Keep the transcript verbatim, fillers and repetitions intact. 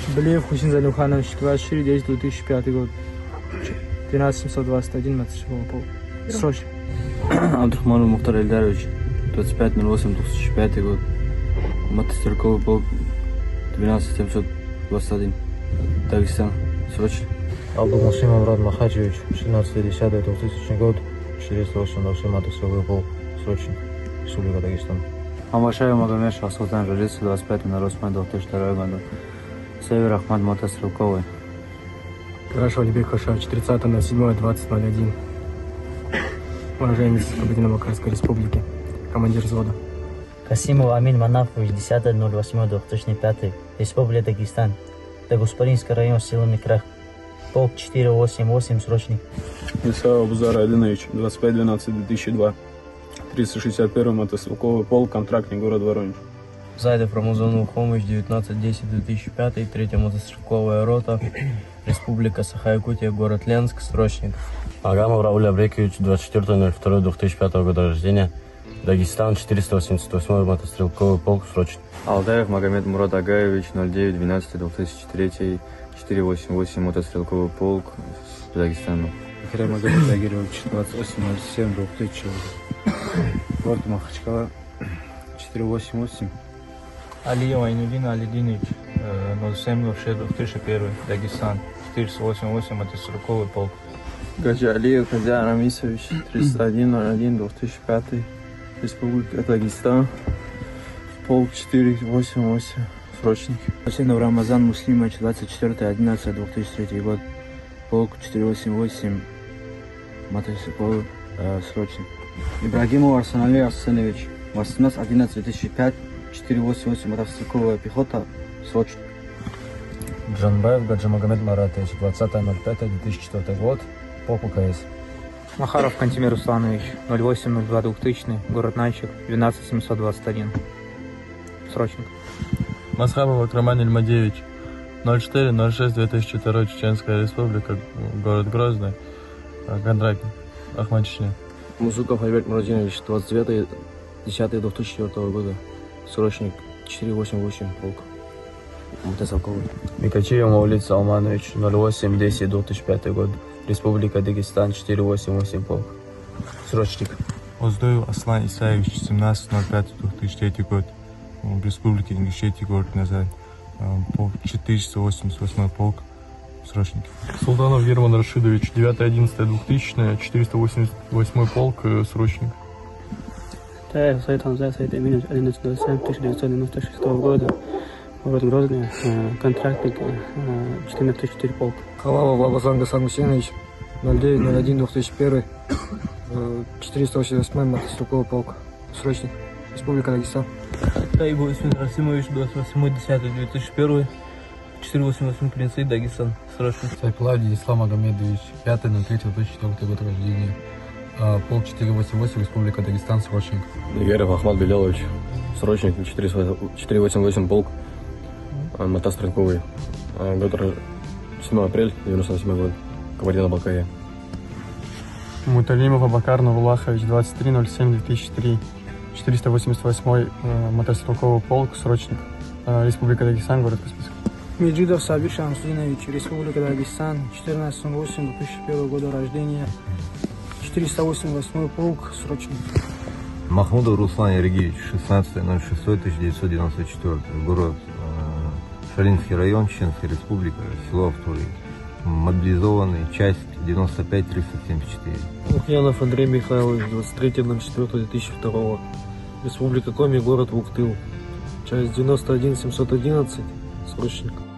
Блеев Хусин Залюханович, двадцать четыре десять две тысячи пятый год. двенадцать семьсот двадцать один, мотострелковый полк. Срочно. Абдурахманов Мухтар Эльдарович, двадцать пять ноль восемь две тысячи пятый год. Мотострелковый полк двенадцать семьсот двадцать один. Дагестан. Срочно. Абдулмусим Амрад Махачевич, шестнадцатое десятое двухтысячный год, четыреста восемьдесят восемь мотострелковый полк. Срочно. Республика Дагестан. Амашаев Магомед Шахсултан, рождается двадцать пятого ноль восьмое две тысячи второго года. Север Ахмад мотострелковый. Хорошо, Либек Хашевич, тридцатое ноль седьмое двадцать ноль один. Уроженец Кабардино-Балкарской республики. Командир взвода. Касимов Амин Манафович, десятое ноль восьмое две тысячи пятый. Республика Дагестан. Дагуспаринский район, села Микрах. Полк четыреста восемьдесят восемь, срочник. Исаев Абузар Адинович, двадцать пять двенадцать две тысячи два. триста шестьдесят первый мотострелковый полк, контрактник, город Воронеж. Зайдов Рамазан Ухомович, девятнадцать десять две тысячи пятый, третья мотострелковая рота, Республика Саха-Якутия, город Ленск, срочник. Агамов Рауль Абрекевич, двадцать четвёртое ноль второе две тысячи пятого года рождения, Дагестан, четыреста восемьдесят восьмой мотострелковый полк, срочник. Алдаев Магомед Мурат Агаевич, ноль девять двенадцать две тысячи третий, четыреста восемьдесят восемь мотострелковый полк с Дагестана. Акрей Магомед Тагирович, двадцать восемь ноль семь две тысячи. Город Махачкала, четыреста восемьдесят восемь. Алиев Айнудин Алидинович, ноль семь ноль шесть две тысячи первый, Дагестан, четыреста восемьдесят восемь мотострелковый полк. Гаджиалиев Хазян Рамисович, триста один ноль один две тысячи пятый, Республика Дагестан, полк четыреста восемьдесят восемь, срочник. Хусейнов Рамазан Муслимович, двадцать четвёртое одиннадцатое две тысячи третий год. Полк четыреста восемьдесят восемь, мотострелковый, э, срочник. Ибрагимов Арсан Али Арсенович, восемнадцатое одиннадцатое две тысячи пятый, четыреста восемьдесят восемь, мотострелковая пехота, срочник. Джанбаев Гаджимагомед Маратович, двадцатое ноль пятое две тысячи четвёртый год, полк УКС. Махаров Кантимир Русланович, ноль восемь ноль два двухтысячный, город Нальчик, двенадцать семьсот двадцать один, срочник. Масхабов Акраман Ильмадевич, ноль четыре ноль шесть две тысячи второй, Чеченская республика, город Грозный, контрактник, Ахмад Чечня. Музуков Альберт Мурадинович, двадцать девятое десятое две тысячи четвёртого года, срочник, четыреста восемьдесят восемь полк, мотострелковый. Микачиев Маулид Салманович, ноль восемь десять две тысячи пятый год, Республика Дагестан, четыреста восемьдесят восемь полк, срочник. Оздоев Аслан Исаевич, семнадцатое ноль пятое две тысячи третий год, в Республике Ингушетия, город Назар, полк четыреста восемьдесят восьмой полк, срочники. Султанов Герман Рашидович, девятое одиннадцатое двухтысячный, четыреста восемьдесят восьмой полк, срочник. Таев Саид Хамза Саид Аминович, одиннадцатое ноль семь тысяча девятьсот девяносто шестого года, город Грозный, контрактник, четырнадцать тысяч четыре полк. Халава Лабазан Гасан Гусейнович, ноль девять ноль один две тысячи первый, четыреста восемьдесят восьмой мотострелковый полк, срочник, Республика Дагестан. Таибу Исмин Расимович, двадцать восьмое десятое две тысячи первый, четыреста восемьдесят восемь Принцей, Дагестан, срочник. Сайплади Ислам Магомедович, пятое ноль третье две тысячи четвёртый год рождения, полк четыреста восемьдесят восемь, Республика Дагестан, срочник. Неверов Ахмад Белялович, срочник, четыреста восемьдесят восемь полк, мотострелковый, год седьмое апреля девяносто восьмой год, Кабардино-Балкария. Муталимов Абакар Нуруллахович, двадцать три ноль семь две тысячи три, четыреста восемьдесят восьмой э, мотострелковый полк, срочник, э, Республика Дагестан, город Каспийск. Меджидов Сабир Шамсудинович, Республика Дагестан, четырнадцатое восемь две тысячи первого года рождения, четыреста восемьдесят восьмой полк, срочник. Махмудов Руслан Ергевич, шестнадцатое ноль шестое тысяча девятьсот девяносто четвёртый, город э, Шалинский район, Чеченская республика, село Автурий. Мобилизованный, часть девяносто пять триста семьдесят четыре. Лукьянов Андрей Михайлович, двадцать третье ноль четвёртое две тысячи второго, Республика Коми, город Вуктыл, часть девяносто один семьсот одиннадцать, срочник.